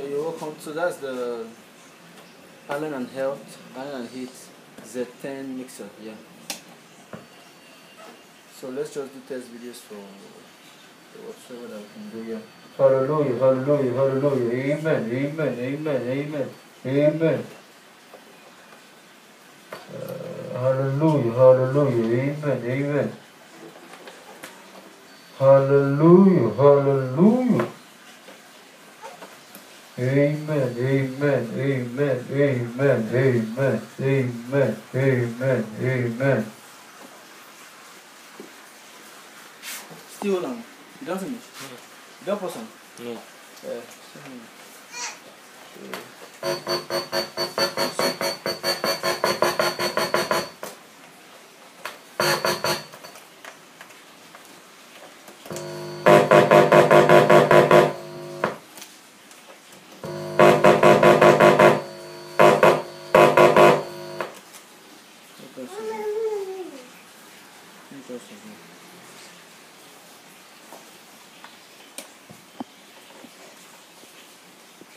You're welcome. So that's the Allen Heath ZED-10 mixer. Yeah. So let's just do test videos for whatsoever that we can do. Yeah. Hallelujah, hallelujah, hallelujah. Amen, amen, amen, amen, amen. Hallelujah, hallelujah, amen, amen. Hallelujah, hallelujah. Amen, amen, amen, amen, amen, amen, amen, amen. Still hold on. You don't finish? No. You don't pause on? No. Interesting.